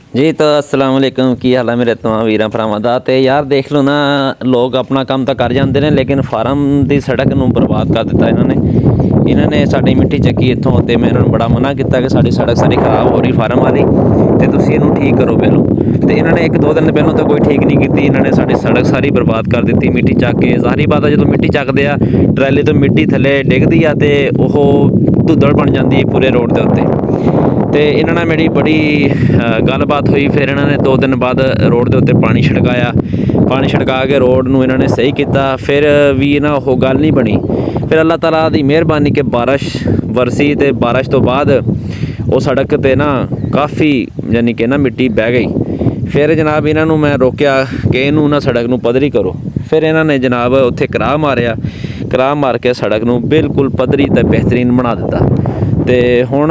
जी तो अस्सलाम वालेकुम की हाल है मेरे तमाम वीरां भरावां दा। ते यार देख लो ना, लोग अपना काम तो कर जाते हैं लेकिन फार्म की सड़क नूं बर्बाद कर दिता इन्होंने साडी मिट्टी चक्की इत्थों। तो मैं इन्होंने बड़ा मना किया कि साडी सड़क सारी खराब हो रही फार्म वाली, तो तुसीं इहनूं ठीक करो पहलों। तो इन्होंने एक दो दिन पहलों तो कोई ठीक नहीं की, इन्होंने साडी सड़क सारी बर्बाद कर दी मिट्टी चक के। ज़ाहिर बात है जो मिट्टी चकते आ ट्रैली तो मिट्टी थले डिगदी आ तो वह धुद्दड़ बन जाती है पूरे रोड के उत्ते। तो इन्होंने मेरी बड़ी गलबात हुई, फिर इन्होंने 2 दिन बाद रोड के उत्ते पानी छिड़काया, पानी छिड़का के रोड नूं इन्होंने सही किया, फिर भी ना वो गल नहीं बनी। फिर अल्लाह ताला दी मेहरबानी के बारिश वरसी, तो बारिश तो बाद वो सड़क ते ना काफ़ी यानी कि ना मिट्टी बह गई। फिर जनाब इन्हों मैं रोकया कि इनू ना सड़क नूं पद्धरी करो। फिर इन्होंने जनाब उत्थे कराह मारिया, कराह मार के सड़क नूं बिल्कुल पद्धरी ते बेहतरीन बना दिता। तो हुण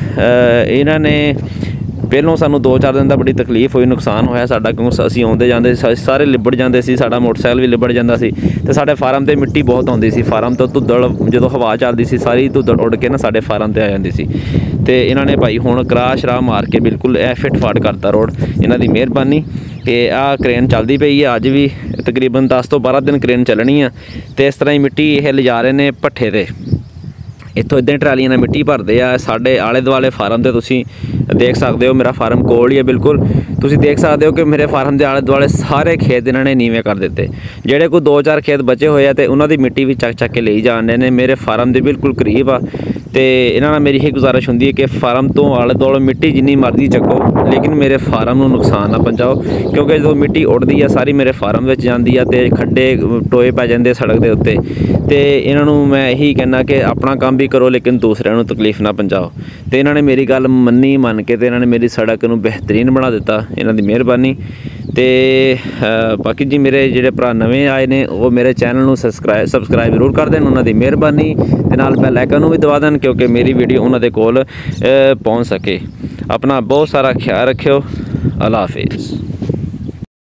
इन्होंने पहलों सानू 2-4 दिन का बड़ी तकलीफ हुई, नुकसान होया साडा, क्योंकि असीं आउंदे जांदे सारे लिबड़ जाते सी, साडा मोटरसाइकिल भी लिबड़ जाता सी। ते साडे फार्म ते मिट्टी बहुत आउंदी सी, फार्म तो धुद्दड़ जो हवा चलदी सी सारी धुद्दड़ उड़ के ना साडे फार्म ते आ जाती सी। ते इन्होंने भाई हुण कराह शराह मार के बिल्कुल फिट फाट करता रोड, इन्हां दी मेहरबानी। ते आ क्रेन चलती पई है अज भी, तकरीबन 10 तो 12 दिन क्रेन चलनी है। तो इस तरह ही मिट्टी ये लिजा रहे ने भट्ठे ते, इत्थों इदां ट्रालियां नाल मिट्टी भरदे आ। साडे आले दुआले फार्म ते तुसीं देख सकते हो, मेरा फार्म कोल ही है बिल्कुल। तुसीं देख सकते हो कि मेरे फार्म के आले दुआले सारे खेत इन्होंने नीवें कर दिते। जेडे कोई 2-4 खेत बचे हुए हैं तो उन्होंने मिट्टी भी चक चक के ले जाने ने, मेरे फार्म के बिल्कुल करीब आ। तो इन्होंने मेरी यही गुजारिश होंदी है कि फार्म तो आले दुआले मिट्टी जिन्नी मर्जी चको लेकिन मेरे फार्म को नुकसान ना पहुँचाओ, क्योंकि जो मिट्टी उड़ती है सारी मेरे फार्म में जाती है तो खड्डे टोए पै जाते सड़क के उत्ते। तो इन्हों मैं यही कहना कि अपना काम भी करो लेकिन दूसरों को तकलीफ ना पहुँचाओ। तो इन्होंने मेरी गल मन्नी मन के तो इन्होंने मेरी सड़क को बेहतरीन बना दिता, इन्हों की मेहरबानी। तो बाकी जी मेरे जोड़े भरा नवे आए ने वो मेरे चैनल को सबसक्राइब जरूर कर देन, उन्होंने मेहरबानी। ते नाल बैल आइकन भी दबा देन क्योंकि मेरी वीडियो उन्होंने कोल पहुँच सके। अपना बहुत सारा ख्याल रखियो। अल्लाह हाफिज़।